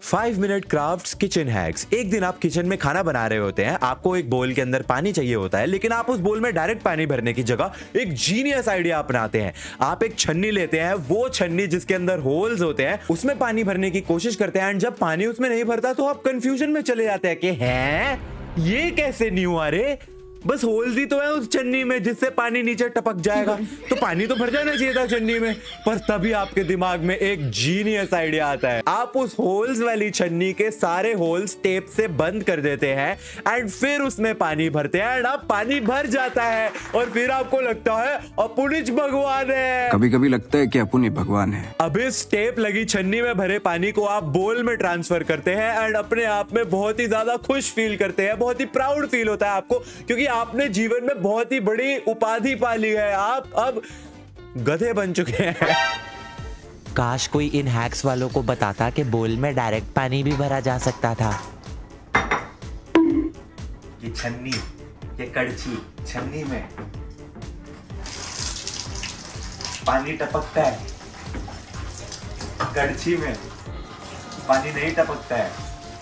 5 minute crafts kitchen hacks. एक दिन आप किचन में खाना बना रहे होते हैं, आपको एक बोल के अंदर पानी चाहिए होता है, लेकिन आप उस बोल में डायरेक्ट पानी भरने की जगह एक जीनियस आइडिया अपनाते हैं। आप एक छन्नी लेते हैं, वो छन्नी जिसके अंदर होल्स होते हैं उसमें पानी भरने की कोशिश करते हैं, एंड जब पानी उसमें नहीं भरता तो आप कंफ्यूजन में चले जाते हैं कि हैं ये कैसे नहीं हुआ रे, बस होल्स ही तो है उस छन्नी में जिससे पानी नीचे टपक जाएगा, तो पानी तो भर जाना चाहिए था छन्नी में। पर तभी आपके दिमाग में एक जीनियस आइडिया आता है। आप उस होल्स वाली छन्नी के सारे होल्स टेप से बंद कर देते हैं एंड फिर उसमें पानी भरते हैं एंड अब पानी भर जाता है और फिर आपको लगता है अपुनिच भगवान है। कभी कभी लगता है कि अपुनी भगवान है। अब इस टेप लगी छन्नी में भरे पानी को आप बोल में ट्रांसफर करते हैं एंड अपने आप में बहुत ही ज्यादा खुश फील करते हैं, बहुत ही प्राउड फील होता है आपको, क्योंकि आपने जीवन में बहुत ही बड़ी उपाधि पाली है। आप अब गधे बन चुके हैं। काश कोई इन हैक्स वालों को बताता कि बोल में डायरेक्ट पानी भी भरा जा सकता था। ये छन्नी, ये कड़छी, छन्नी में पानी टपकता है, कड़छी में पानी नहीं टपकता है।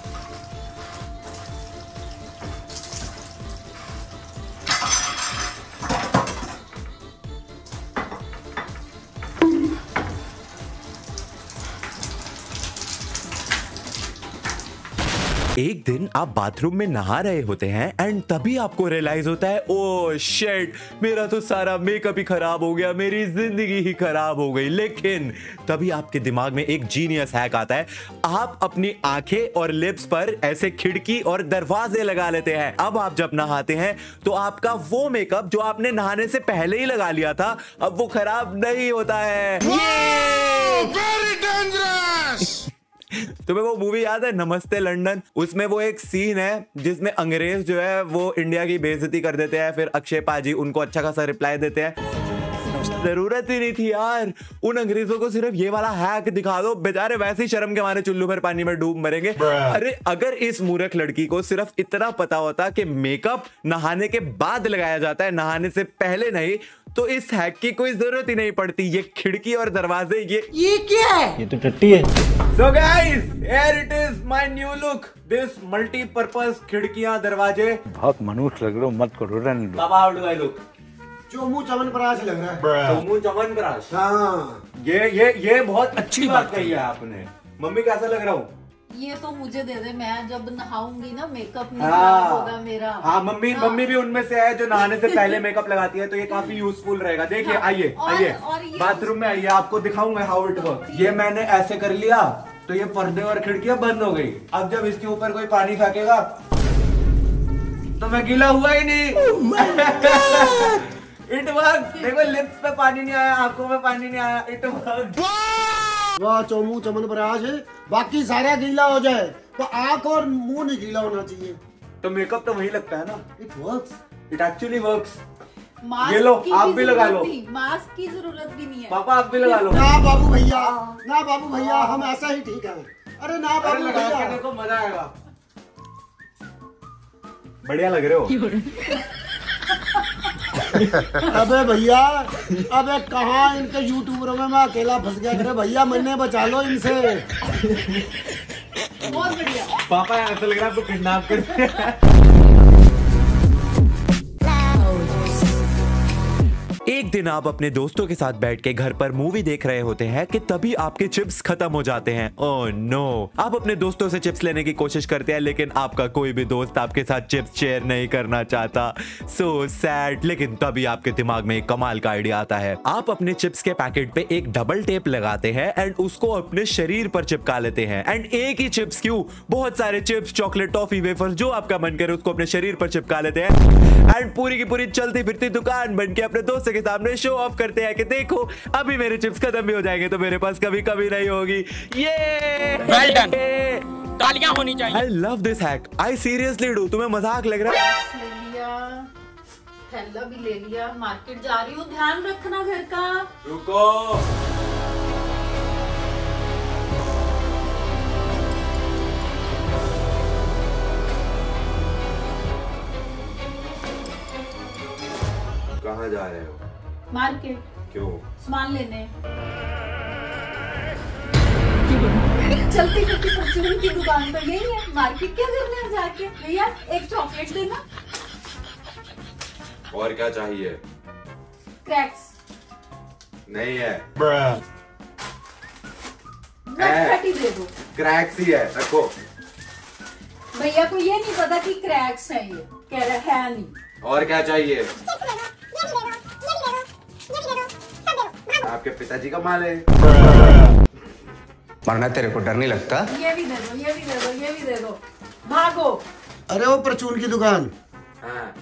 एक दिन आप बाथरूम में नहा रहे होते हैं एंड तभी आपको रियलाइज होता है ओ शिट, मेरा तो सारा मेकअप ही खराब हो गया, मेरी जिंदगी ही खराब हो गई। लेकिन तभी आपके दिमाग में एक जीनियस हैक आता है। आप अपनी आंखें और लिप्स पर ऐसे खिड़की और दरवाजे लगा लेते हैं। अब आप जब नहाते हैं तो आपका वो मेकअप जो आपने नहाने से पहले ही लगा लिया था, अब वो खराब नहीं होता है। Very dangerous! तुम्हें वो मूवी याद है नमस्ते लंदन? उसमें वो एक सीन है जिसमें अंग्रेज जो है वो इंडिया की बेइज्जती कर देते हैं, फिर अक्षय पाजी उनको अच्छा खासा रिप्लाई देते हैं। जरूरत ही नहीं थी यार, उन अंग्रेजों को सिर्फ ये वाला हैक दिखा दो, बेचारे वैसे ही शर्म के मारे चुल्लू भर पानी में डूब मरेंगे। अरे अगर इस मूर्ख लड़की को सिर्फ इतना पता होता कि मेकअप नहाने के बाद लगाया जाता है, नहाने से पहले नहीं, तो इस हैक की कोई जरूरत ही नहीं पड़ती। ये खिड़की और दरवाजे ये क्या है? ये तो टट्टी है। So guys, here it is my new look. This multi-purpose खिड़कियां दरवाजे। बहुत मनुष्य लग रहे हो, मत करो रहने दो। बाबा, how do I look? Chomu chyawanprash लग रहा है। चोमू चमनप्राश। हाँ। ये बहुत अच्छी बात कही है आपने। मम्मी कैसा लग रहा हूँ? ये तो मुझे दे दे, मैं जब नहाऊंगी ना मेकअप नहीं खराब होगा मेरा। हाँ मम्मी भी उनमें से है जो नहाने से पहले मेकअप लगाती है, तो ये काफी यूजफुल रहेगा। देखिए आइए बाथरूम में आइए, आपको दिखाऊंगा हाउ इट वर्क। ये मैंने ऐसे कर लिया तो ये पर्दे और खिड़कियां बंद हो गई। अब जब इसके ऊपर कोई पानी फेंकेगा तो मैं गीला हुआ ही नहीं। It work. देखो लिप्स पे पानी नहीं आया, आंखों में पानी नहीं आया। It work. वाह चोमू चमनप्राश है, बाकी सारा गीला हो जाए तो आंख और मुंह नहीं गीला होना चाहिए, तो मेकअप तो वही लगता है ना। It works, it actually works. Mask ये लो, की आप भी लगा लो। मास्क की जरूरत भी नहीं है। पापा आप भी लगा लो। ना बाबू भैया हम ऐसा ही ठीक है। अरे ना बाबू भैया, देखो मजा आएगा। बढ़िया लग रहे हो। अबे भैया, अबे कहाँ इनके यूट्यूबरों में मैं अकेला फंस गया। अरे भैया मैंने बचा लो इनसे। बहुत बढ़िया। पापा ऐसा लग रहा है आपको किडनैप कर दिया। एक दिन आप अपने दोस्तों के साथ बैठ के घर पर मूवी देख रहे होते हैं कि तभी आपके चिप्स खत्म हो जाते हैं। Oh no. आप अपने दोस्तों से चिप्स लेने की कोशिश करते हैं, लेकिन आपका कोई भी दोस्त आपके साथ चिप्स शेयर नहीं करना चाहता। So sad. लेकिन तभी आपके दिमाग में एक कमाल का आइडिया आता है। आप अपने चिप्स के पैकेट पे एक डबल टेप लगाते हैं एंड उसको अपने शरीर पर चिपका लेते हैं। एंड एक ही चिप्स क्यों, बहुत सारे चिप्स, चॉकलेट, टॉफी, वेफर्स, जो आपका मन करे उसको अपने शरीर पर चिपका लेते हैं एंड पूरी की पूरी चलती फिरती दुकान बन के अपने दोस्तों के सामने शो ऑफ करते हैं कि देखो अभी मेरे चिप्स खत्म भी हो जाएंगे तो मेरे पास कभी कभी नहीं होगी। ये वेल डन, तालियां होनी चाहिए। I love this hack, I seriously do. तुम्हें मजाक लग रहा है? ले लिया, थैला भी ले लिया, मार्केट जा रही हूँ, ध्यान रखना घर का। रुको, कहाँ जा रहे हो? मार्केट। क्यों? सामान लेने। चलती फिरती परचून की दुकान तो यही है, मार्केट क्या करने हैं जाके। भैया एक चॉकलेट देना। और क्या चाहिए? क्रैक्स नहीं है। नटखटी दे दो। क्रैक्स ही है, रखो। भैया को ये नहीं पता कि क्रैक्स है, ये कह रहा है नहीं। और क्या चाहिए? आपके पिताजी का माल है। मरना तेरे को डर नहीं लगता? ये भी दे दो, ये भी दे दो, ये भी दे दो। भागो। अरे वो परचून की दुकान हाँ।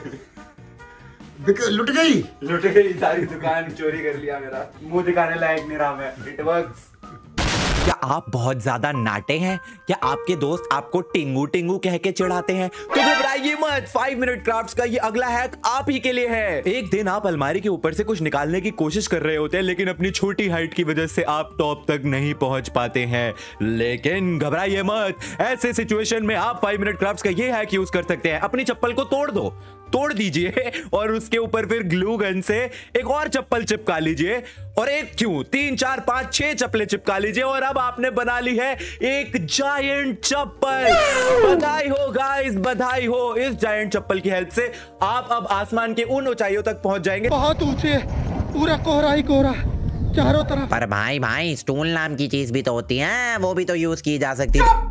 लुट गई। लुट गई, सारी दुकान चोरी कर लिया मेरा। मुंह दिखाने लायक नहीं रहा मैं। It works. क्या आप बहुत ज्यादा नाटे हैं? क्या आपके दोस्त आपको टिंगू टिंगू कह के चिढ़ाते हैं? तो घबराइए मत, 5 मिनट क्राफ्ट्स का ये अगला हैक आप ही के लिए है। एक दिन आप अलमारी के ऊपर से कुछ निकालने की कोशिश कर रहे होते हैं, लेकिन अपनी छोटी हाइट की वजह से आप टॉप तक नहीं पहुंच पाते हैं। लेकिन घबराइए मत, ऐसे सिचुएशन में आप 5 मिनट क्राफ्ट्स का ये हैक यूज कर सकते हैं। अपनी चप्पल को तोड़ दीजिए और उसके ऊपर फिर ग्लू गन से एक और चप्पल चिपका लीजिए, और एक क्यों 3 4 5 6 चप्पलें चिपका लीजिए, और अब आपने बना ली है एक जायंट चप्पल। बधाई हो गाइस, बधाई हो। इस जायंट चप्पल की हेल्प से आप अब आसमान के उन ऊंचाइयों तक पहुंच जाएंगे। बहुत ऊंचे, पूरा कोहरा ही कोहरा चारों तरफ। पर भाई स्टूल नाम की चीज भी तो होती है, वो भी तो यूज की जा सकती है।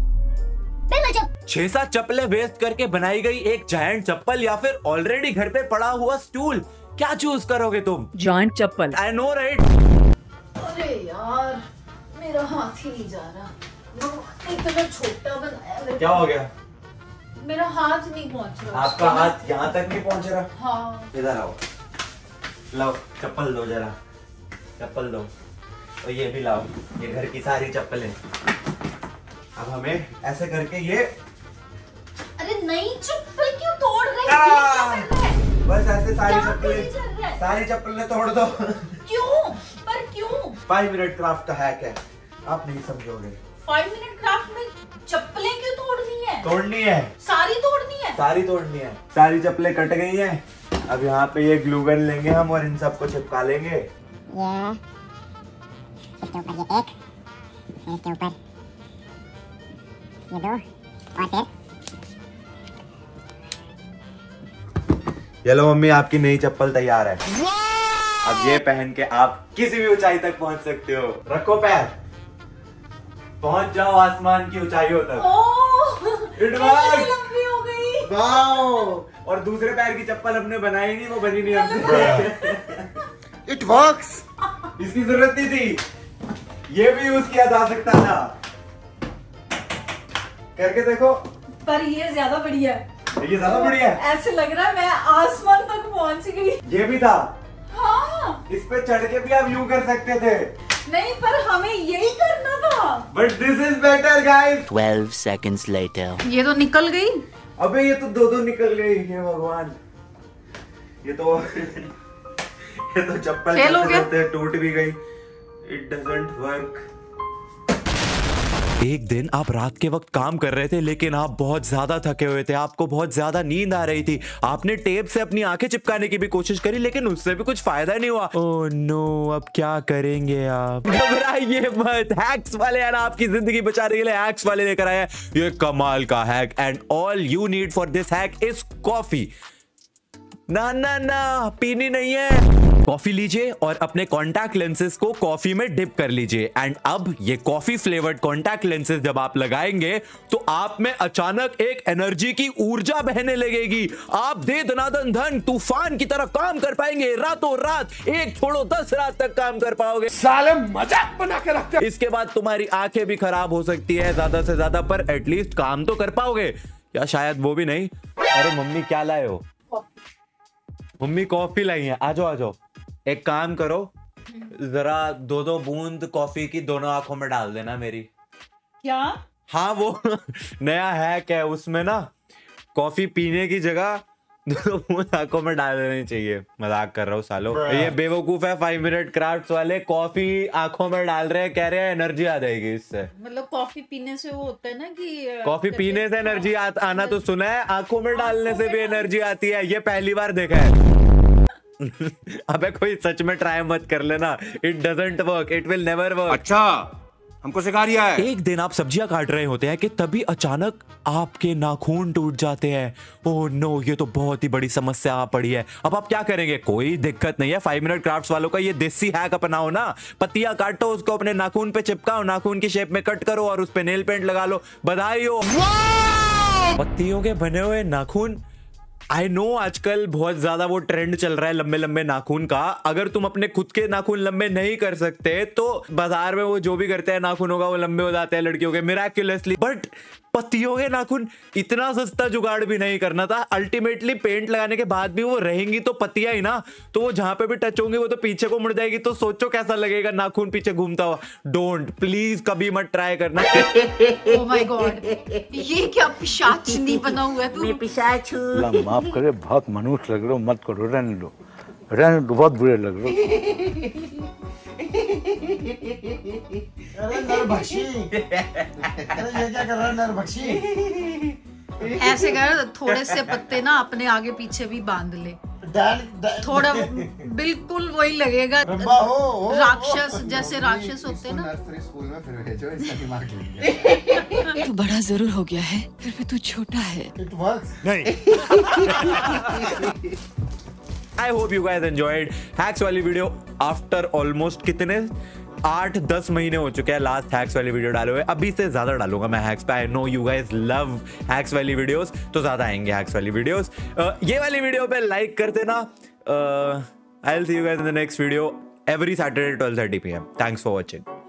6-7 चप्पलें वेस्ट करके बनाई गई एक जायंट चप्पल या फिर ऑलरेडी घर पे पड़ा हुआ स्टूल, क्या चूज करोगे तुम? जायंट चप्पल। I know right. अरे यार मेरा हाथ ही नहीं जा रहा, इतना छोटा बनाया। क्या हो गया? मेरा हाथ नहीं पहुंच रहा। आपका हाथ यहाँ तक नहीं पहुंच रहा? हाँ। इधर आओ, लाओ चप्पल दो, जरा चप्पल दो, और ये भी लाओ, ये घर की सारी चप्पलें। अब हमें ऐसे करके ये, अरे नई चप्पल क्यों तोड़ रहे हैं? बस ऐसे सारी चप्पलें तोड़ दो। क्यों? पर क्यों? 5 मिनट क्राफ्ट का हैक है, आप नहीं समझोगे। 5 मिनट क्राफ्ट में चप्पलें क्यों तोड़नी है? तोड़नी है, सारी तोड़नी है। सारी तोड़नी है। सारी चप्पलें कट गई हैं। अब यहाँ पे ये ग्लू गन लेंगे हम और इन सबको चिपका लेंगे। इसके ऊपर ये एक, इसके ऊपर ये 2, और फिर ये लो मम्मी, आपकी नई चप्पल तैयार है। अब ये पहन के आप किसी भी ऊंचाई तक पहुंच सकते हो। रखो पैर, पहुंच जाओ आसमान की ऊंचाइयों तक। लंबी हो गई। वाओ। और दूसरे पैर की चप्पल हमने बनाई नहीं, वो बनी नहीं हमसे। It works. इसकी जरूरत नहीं थी, ये भी यूज किया जा सकता था। करके देखो। पर ये ज्यादा बढ़िया है। ये ज्यादा बढ़िया है। ऐसे लग रहा है मैं आसमान तक पहुंच गई। ये भी था। हाँ। इस पे चढ़ के भी आप यूं कर सकते थे। नहीं, पर हमें यही करना था। But this is better guys. 12 seconds later. ये तो निकल गई। अबे ये तो दो निकल गई। हे भगवान, ये तो चप्पल चलते टूट भी गई। It doesn't work. एक दिन आप रात के वक्त काम कर रहे थे, लेकिन आप बहुत ज्यादा थके हुए थे, आपको बहुत ज्यादा नींद आ रही थी। आपने टेप से अपनी आंखें चिपकाने की भी कोशिश करी, लेकिन उससे भी कुछ फायदा नहीं हुआ। ओह नो, अब क्या करेंगे आप? घबराइए मत, हैक्स वाले यार आपकी जिंदगी बचाने के लिए हैक्स वाले लेकर आए हैं ये कमाल का hack. And all you need for this hack is coffee. ना ना ना, पीनी नहीं है। कॉफी लीजिए और अपने कॉन्टैक्ट लेंसेज को कॉफी में डिप कर लीजिए। एंड अब ये कॉफी फ्लेवर्ड कॉन्टैक्ट लेंसेज जब आप लगाएंगे तो आप में अचानक एक एनर्जी की ऊर्जा बहने लगेगी। आप दे दनादन धन तूफान की तरह काम कर पाएंगे। रातों रात, एक छोड़ो 10 रात तक काम कर पाओगे। साले मजाक बना के रखते। इसके बाद तुम्हारी आंखें भी खराब हो सकती है ज्यादा से ज्यादा, पर एटलीस्ट काम तो कर पाओगे, या शायद वो भी नहीं। अरे मम्मी क्या लाए हो? मम्मी कॉफी लाई है। आ जाओ। एक काम करो, जरा 2-2 बूंद कॉफी की दोनों आंखों में डाल देना मेरी। क्या? हाँ, वो नया हैक है, उसमें ना कॉफी पीने की जगह 2 बूंद आंखों में डाल देनी चाहिए। मजाक कर रहा हूँ सालो, ये बेवकूफ है 5 मिनट क्राफ्ट्स वाले। कॉफी आंखों में डाल रहे हैं, कह रहे हैं एनर्जी आ जाएगी इससे। मतलब कॉफी पीने से वो होता है ना कि कॉफी पीने से एनर्जी आना तो सुना है, आंखों में डालने से भी एनर्जी आती है, ये पहली बार देखा है। अबे कोई सच में ट्राई मत कर लेना, it doesn't work, it will never work. अच्छा, हमको सिखा रिया है। एक दिन आप सब्जियां काट रहे होते हैं कि तभी अचानक आपके नाखून टूट जाते हैं। ओह नो, ये तो बहुत ही बड़ी समस्या आ पड़ी है। अब आप क्या करेंगे? कोई दिक्कत नहीं है, 5 मिनट क्राफ्ट्स वालों का ये देसी हैक अपनाओ ना। पत्तियां काटो, उसको अपने नाखून पे चिपकाओ, नाखून की शेप में कट करो और उस पे नेल पेंट लगा लो। बधाई हो। पत्तियों के बने हुए नाखून। आई नो आजकल बहुत ज्यादा वो ट्रेंड चल रहा है लंबे लंबे नाखून का। अगर तुम अपने खुद के नाखून लंबे नहीं कर सकते तो बाजार में वो जो भी करते हैं नाखूनों का वो लंबे हो जाते हैं लड़कियों के मिराक्युलसली। बट पत्तियों के नाखून इतना सस्ता जुगाड़ भी नहीं करना था। अल्टीमेटली पेंट लगाने के बाद भी वो रहेंगी तो पत्तियां ही ना, तो वो जहां पे भी टच होंगी वो तो पीछे को मुड़ जाएगी। तो सोचो कैसा लगेगा नाखून पीछे घूमता हुआ। डोंट, प्लीज कभी मत ट्राई करना। ओह माय गॉड, ये क्या पिशाचनी बना हुआ है तू? मैं पिशाच हूं। अल्लाह माफ करे, बहुत मनुष्य लग रहे हो, मत करो, रहने दो, रहने दो, बहुत बुरे लग रहे हो। अरे नरभक्षी, अरे ये क्या कर रहा है नरभक्षी? ऐसे कर, थोड़े से पत्ते ना अपने आगे पीछे भी बांध ले, थोड़ा बिल्कुल वही लगेगा राक्षस जैसे राक्षस होते ना। स्कूल में फिर भेजो, इसका दिमाग नहीं। तू बड़ा जरूर हो गया है, फिर तू छोटा है। It works. नहीं। I hope you guys enjoyed hacks वाली वीडियो। आफ्टर ऑलमोस्ट कितने 8-10 महीने हो चुके हैं लास्ट हैक्स वाली वीडियो डाले हुए। अभी से ज्यादा डालूंगा मैं हैक्स पे। I know you guys love hacks वाली वीडियोस, तो ज्यादा आएंगे हैक्स वाली वीडियोस। ये वाली वीडियो पे लाइक कर देना। I will see you guys in the next video every Saturday 12:30 PM। Thanks for watching.